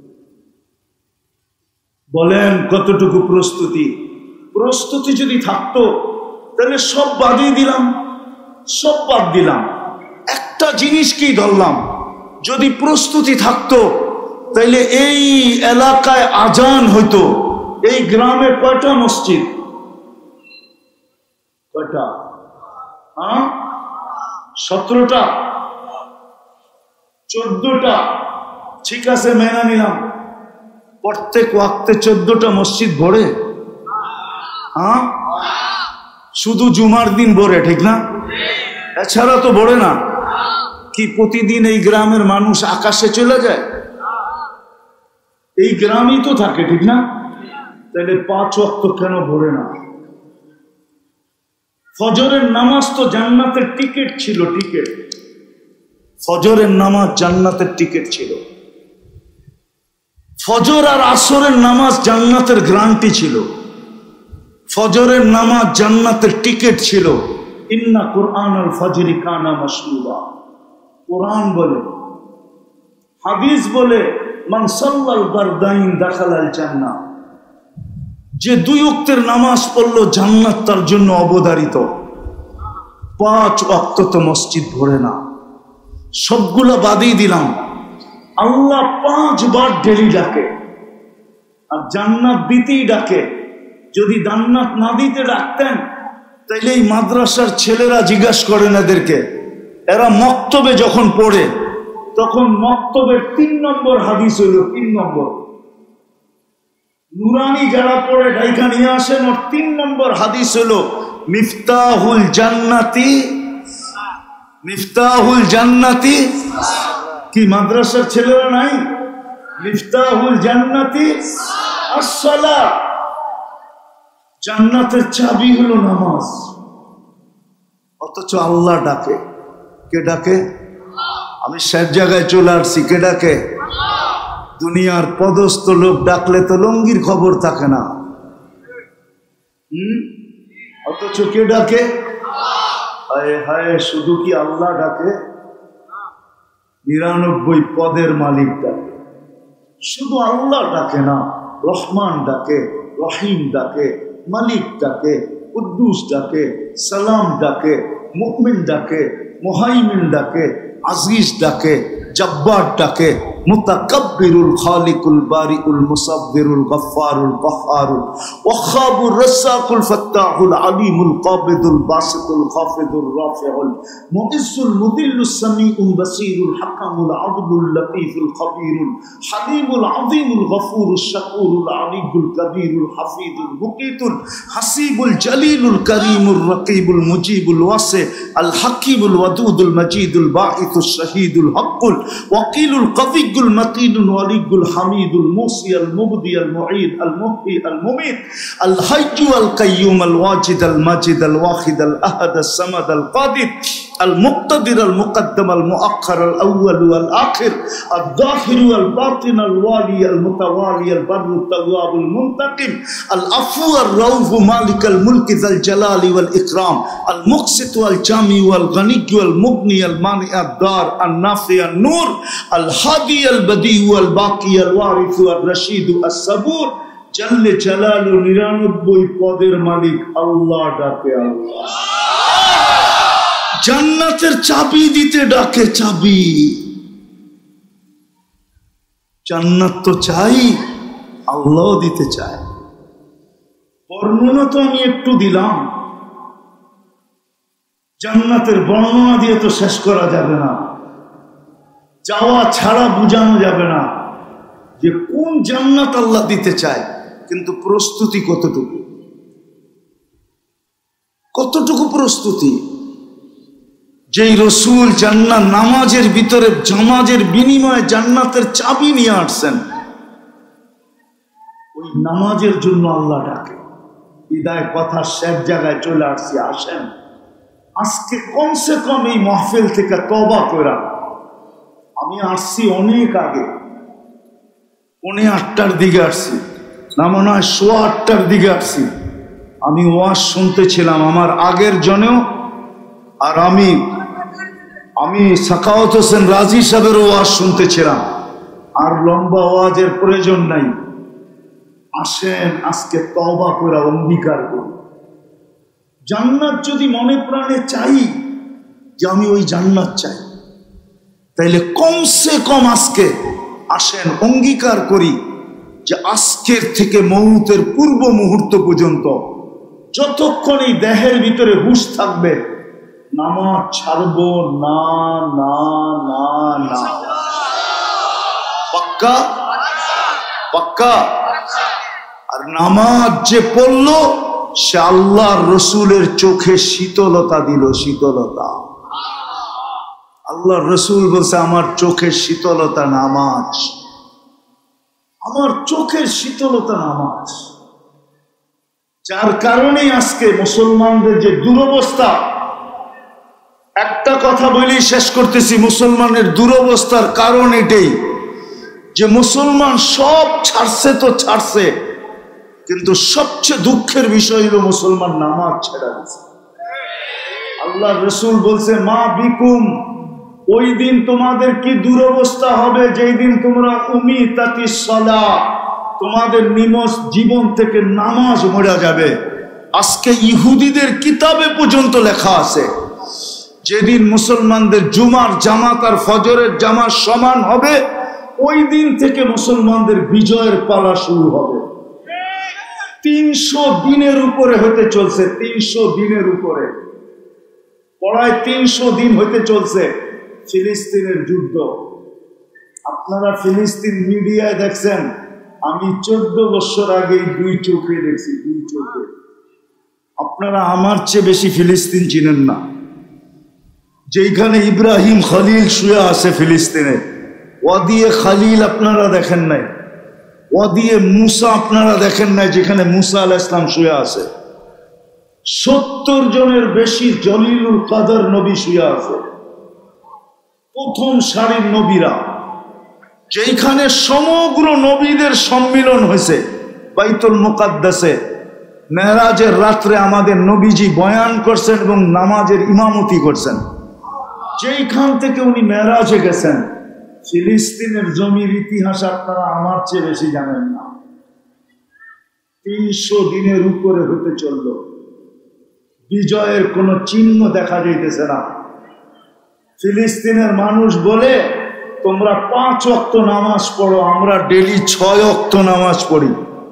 বলেন কতটুকু প্রস্তুতি? প্রস্তুতি যদি থাকতো তাহলে সব বাদই দিলাম, সব বাদ দিলাম, একটা জিনিসকেই ধরলাম। যদি প্রস্তুতি থাকতো তাইলে এই এলাকায় আজান হইতো। এই গ্রামে কয়টা মসজিদ? কয়টা? 17টা, 14টা, ঠিক আছে মেনে নিলাম। প্রত্যেক ওয়াক্তে 14টা মসজিদ ভরে? শুধু জুমার দিন ভরে, ঠিক না? এছাড়া তো ভরে না। কি প্রতিদিন এই গ্রামের মানুষ আকাশে চলে যায়? এই গ্রামই তো থাকে, ঠিক না? তাহলে 5 ওয়াক্ত কেন ভরে না? ফজরের নামাজ তো জান্নাতের টিকিট ছিল, টিকিট। ফজরের নামাজ জান্নাতের টিকিট ছিল। ফজর আর আসরের নামাজ জান্নাতের গ্যারান্টি ছিল। ফজরের নামাজ জান্নাতের টিকিট ছিল। ইন্না কুরআনাল ফাজরি কানা মাশহুদা, কোরআন বলে, হাদিস বলে, মান সাল্লাল বারদাইন দাখালাল জান্নাহ, যে 2 ওয়াক্তের নামাজ পড়লো জান্নাত তার জন্য অবধারিত। 5 ওয়াক্ত তো মসজিদ ভরে না, সবগুলা বাদই দিলাম। আল্লাহ 5 বার ডেলি ডাকে, আর জান্নাত দিতেই ডাকে। যদি জান্নাত না দিতে ডাকতেন তাইলে এই মাদ্রাসার ছেলেরা জিজ্ঞাসা করেন এদেরকে, এরা মক্তবে যখন পড়ে তখন মক্তবের 3 নম্বর হাদিস হইল, 3 নম্বর নুরানি যারা পড়ে ঢাইকা নিয়ে আসেন, ওর 3 নম্বর হাদিস হলো মিফতাহুল জান্নাতি, মিফতাহুল জান্নাতি। কি মাদ্রাসার ছেলেরা নাই? মিফতাহুল জান্নাতি আসসালাত, জান্নাতের চাবি হলো নামাজ। অথচ আল্লাহ ডাকে। কে ডাকে? আমি শেষ জায়গায় চলে আসছি। কে ডাকে? দুনিয়ার পদস্থ লোক ডাকলে তো লঙ্গির খবর থাকে না। অথচ কে ডাকে? হায় হায়, শুধু কি আল্লাহ ডাকে? 99 পদের মালিক ডাকে। শুধু আল্লাহ ডাকে না, রহমান ডাকে, রহিম ডাকে, মালিক ডাকে, কুদ্দুস ডাকে, সালাম ডাকে, মুমিন ডাকে, মুহাইমিন ডাকে, আজিজ ডাকে, জব্বার ডাকে, মুতাকাব্বিরুল খালিকুল বারিউল মুসাব্বিরুল গফফারুল কহ্হারুল ওয়াহাবুর রাসাকুল ফাত্তাহুল আলিমুল কাবিদুল বাসিতুল খাফিদুর রাফিউল মুইজ্জুল মুদিল্লুস সামিউল বাসীরুল হাকামুল আদলুল লতীফুল খবীরুল হালিমুল আযীমুল গফুরুশ শাকুরুল আলিয়ুল কবীরুল হাফিজুল মুকিতুল হাসিবুল জলিলুল করিমুর রকিবুল মুজিবুল ওয়াসি আল হাকিমুল ওয়াদুদুল মজিদুল বাঈসুশ শহীদুল হকুল ওয়াকিলুল কবিয়ুল المتين الولي الحميد الموصي المبدي المعيد المحيي المميت الحي القيوم الواجد الماجد الواحد الأحد الصمد القادر المقتدر المقدم المؤخر الأول والآخر الظاهر والباطن الوالي المتوالي البر التواب المنتقم العفو الرؤوف مالك الملك ذا الجلال والإكرام المقسط والجامع والغني والمغني المانع الدار النافع النور الهادي البديع والباقي الوارث والرشيد الصبور جل جلاله 99 পদের মালিক আল্লাহ ডাকে। আল্লাহ জান্নাতের চাবি দিতে ডাকে। চাবি, জান্নাত তো চাই, আল্লাহ দিতে চায়। বর্ণনা তো আমি একটু দিলাম, জান্নাতের বর্ণনা দিয়ে তো শেষ করা যাবে না, যাওয়া ছাড়া বোঝানো যাবে না যে কোন জান্নাত আল্লাহ দিতে চায়। কিন্তু প্রস্তুতি কতটুকু, কতটুকু প্রস্তুতি? যেই রসুল জান্নাত নামাজের ভিতরে জামাজের বিনিময়ে জান্নাতের চাবি নিয়ে আসছেন, ওই নামাজের জন্য আল্লাহ ডাকে। বিদায় কথা শেষ জায়গায় চলে আসছি। আসেন আজকে কমসে কম এই মাহফিল থেকে তওবা করা। আমি আসছি অনেক আগে, 8:45 দিকে আসছি না, মনে হয় 8:15 দিকে আসছি। আমি ওয়াজ শুনতেছিলাম আমার আগের জনেও, আর আমি সাখাওয়াত হোসেন রাজি সাহেবের ওয়াজ শুনতেছিলাম। আর লম্বা ওয়াজের প্রয়োজন নাই। আসেন আজকে তওবা করে অঙ্গীকার করি। জান্নাত যদি মনে প্রাণে চাই যে আমি ওই জান্নাত চাই, তাইলে কমসে কম আজকে আসেন অঙ্গীকার করি যে আজকের থেকে মৌতের পূর্ব মুহূর্ত পর্যন্ত যতক্ষণ এই দেহের ভিতরে হুঁশ থাকবে নামাজ ছাড়বো না, না, না, না। পাক্কা? পাক্কা? আর নামাজ যে পড়লো সে আল্লাহর রসুলের চোখে শীতলতা দিল। শীতলতা আল্লাহর রসুল বলছে আমার চোখের শীতলতা নামাজ, আমার চোখের শীতলতা নামাজ। যার কারণে আজকে মুসলমানদের যে দুরবস্থা, একটা কথা বলেই শেষ করতেছি, মুসলমানের দুরবস্থার কারণ এটাই যে মুসলমান সব ছাড়ছে তো ছাড়ছে, কিন্তু সবচেয়ে দুঃখের বিষয় হলো মুসলমান নামাজ ছেড়ে দিয়েছে। আল্লাহ রসুল বলছে মা বিকুম, ওই দিন তোমাদের কি দুরবস্থা হবে যেই দিন তোমরা উমিতাতিস সালাহ, তোমাদের নিমজ জীবন থেকে নামাজ মরে যাবে। আজকে ইহুদিদের কিতাবে পর্যন্ত লেখা আছে যেদিন মুসলমানদের জুমার জামাত আর ফজরের জামাত সমান হবে, ওই দিন থেকে মুসলমানদের বিজয়ের পালা শুরু হবে। 300 দিনের উপরে হতে চলছে, 300 দিনের উপরে, পড়ায় 300 দিন হতে চলছে ফিলিস্তিনের যুদ্ধ। আপনারা ফিলিস্তিন মিডিয়ায় দেখছেন, আমি 14 বছর আগে 2 চোখে দেখছি, 2 চোখে। আপনারা আমার চেয়ে বেশি ফিলিস্তিন চিনেন না। যেখানে ইব্রাহিম খলিল শুয়ে আছে ফিলিস্তিনে, ওয়াদিয়ে খালিল আপনারা দেখেন নাই। ওদিয়ে মুসা আপনারা দেখেন না, যেখানে মুসা আলাইহিস সালাম শুয়ে আছে, 70 জনের বেশি জলিলুল কাদের নবী শুয়ে আছে, প্রথম সারির নবীরা, যেখানে সমগ্র নবীদের সম্মিলন হয়েছে বাইতুল মুকাদ্দাসে। মেরাজের রাত্রে আমাদের নবীজি বয়ান করছেন এবং নামাজের ইমামতি করছেন। যেইখান থেকে উনি মেরাজে গেছেন, ফিলিস্তিনের জমির ইতিহাস আপনারা আমার চেয়ে বেশি জানেন না। 300 দিনের উপরে হতে চলল, বিজয়ের কোনো চিহ্ন দেখা যাইতেছে না। ফিলিস্তিনের মানুষ বলে, তোমরা 5 ওয়াক্ত নামাজ পড়ো, আমরা ডেলি 6 ওয়াক্ত নামাজ পড়ি।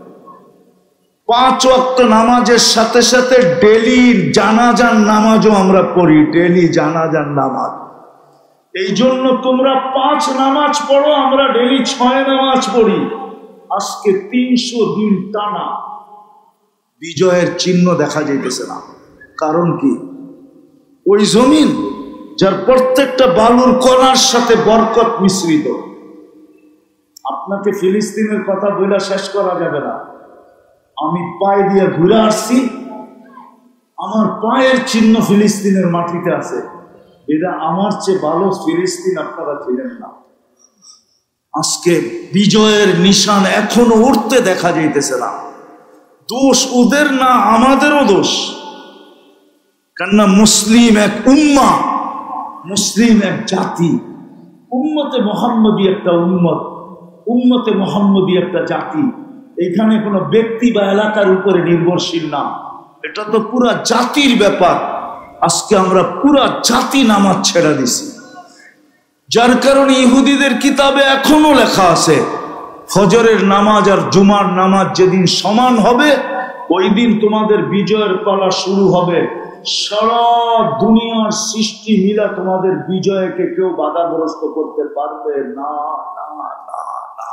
5 ওয়াক্ত নামাজের সাথে সাথে ডেলি জানাজার নামাজও আমরা পড়ি, ডেলি জানাজার নামাজ। এই জন্য তোমরা 5 নামাজ পড়ো, আমরা ডেলি 6 নামাজ পড়ি। আজকে 300 দিন টানা বিজয়ের চিহ্ন দেখা যাইতেছে না। কারণ কি? ওই জমিন যার প্রত্যেকটা বালুর কণার সাথে বরকত মিশ্রিত। আপনাকে ফিলিস্তিনের কথা বলে শেষ করা যাবে না। আমি পায়ে দিয়ে ঘুরে আসছি, আমার পায়ের চিহ্ন ফিলিস্তিনের মাটিতে আছে। এটা আমার চেয়ে ভালো ফিলিস্তিন আপনারা ছিলেন না। আজকে বিজয়ের নিশান এখনো উঠতে দেখা যাইতেছে না। দোষ ওদের না, আমাদেরও দোষ। কেননা মুসলিম এক উম্মাহ, মুসলিম এক জাতি, উম্মতে মুহাম্মদী একটা উম্মত, উম্মতে মুহাম্মদী একটা জাতি। এখানে কোনো ব্যক্তি বা এলাকার উপরে নির্ভরশীল না, এটা তো পুরা জাতির ব্যাপার। আজকে আমরা পুরা জাতি নামাজ ছেড়ে দিছি, যার কারণে ইহুদিদের কিতাবে এখনো লেখা আছে ফজরের নামাজ আর জুমার নামাজ যেদিন সমান হবে, ওই দিন তোমাদের বিজয়ের পালা শুরু হবে। সারা দুনিয়ার সৃষ্টি মিলা তোমাদের বিজয়কে কেউ বাধাগ্রস্ত করতে পারবে না, না, না, না।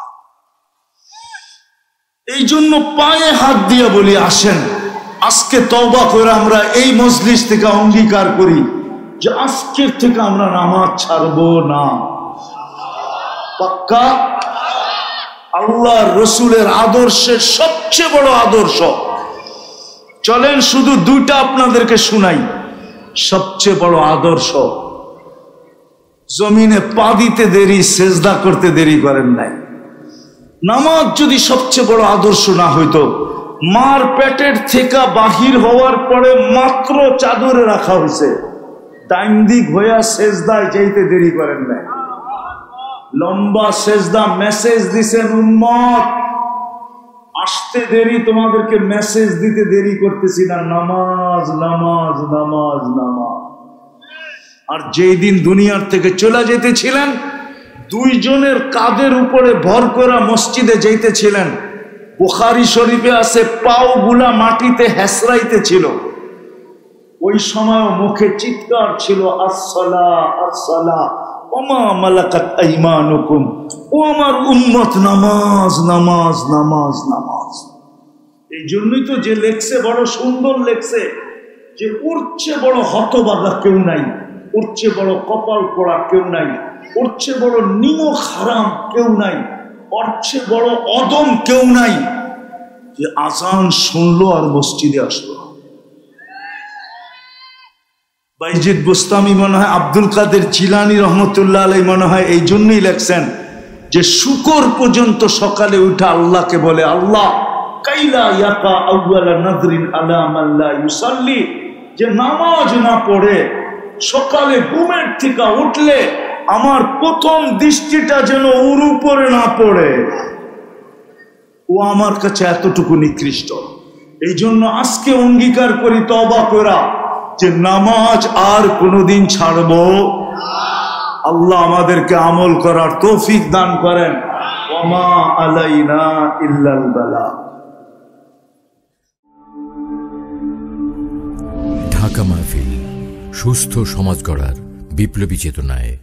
এই জন্য পায়ে হাত দিয়ে বলি, আসেন আজকে তওবা করে আমরা এই মজলিস থেকে অঙ্গীকার করি যে আজকের থেকে আমরা নামাজ ছাড়বো না। পাক্কা? আল্লাহর রসুলের আদর্শের সবচেয়ে বড় আদর্শ। চলেন শুধু 2টা আপনাদেরকে শুনাই। সবচেয়ে বড় আদর্শ, জমিনে পা দিতে দেরি, সেজদা করতে দেরি করেন নাই। নামাজ যদি সবচেয়ে বড় আদর্শ না হইতো, মার পেটের থেকে বাহির হওয়ার পরে মাত্র চাদরে রাখা হয়েছে, ডাইন দিক হইয়া সেজদায় যাইতে দেরি করেন নাই। লম্বা সেজদা মেসেজ দিছেন, উম্মত আসতে দেরি, তোমাদেরকে মেসেজ দিতে দেরি করতেছি না, নামাজ নামাজ নামাজ নামাজ। আর যেই দিন দুনিয়ার থেকে চলে যেতেছিলেন, 2 জনের কাঁধের উপরে ভর করা মসজিদে যাইতেছিলেন। বুখারী শরীফে আছে, পাও গুলা মাটিতে হেসরাইতে ছিল। ওই সময় মুখে চিৎকার ছিল, আসসালাহ আসসালাহ ওমা মালাকাত আইমানুকুম, ও আমার উম্মত নামাজ নামাজ নামাজ নামাজ। এই জন্যই তো যে লেখছে বড় সুন্দর লেখছে, যে উঠছে বড় হতবাগা কেউ নাই, উঠছে বড় কপাল পোড়া কেউ নাই, উঠছে বড় নিমক হারাম কেউ নাই, উঠছে বড় অদম কেউ নাই, যে আজান শুনলো আর মসজিদে আসলো। বাইজিদ বুস্তামি মনে হয়, আব্দুল কাদের জিলানী রহমতুল্লাহ আলাইহি মনে হয় এই জন্যই লেখছেন যে শুকর পর্যন্ত সকালে উঠে আল্লাহকে বলে, আল্লাহ কাইলা ইয়াকা আউয়ালা নাযরিন আলা মান লা ইউসাল্লি, যে নামাজ না পড়ে সকালে ঘুমের থেকে উঠলে আমার প্রথম দৃষ্টিটা যেন ওর উপরে না পড়ে, ও আমার কাছে এতটুকু নিকৃষ্ট। এই জন্য আজকে অঙ্গীকার করি তওবা করা যে নামাজ আর কোনোদিন ছাড়বো। আল্লাহ আমাদেরকে আমল করার তৌফিক দান করেন। ওমা আলাইনা ইল্লাল বালাগ। ঢাকা মাহফিল, সুস্থ সমাজ গড়ার বিপ্লবী চেতনায়।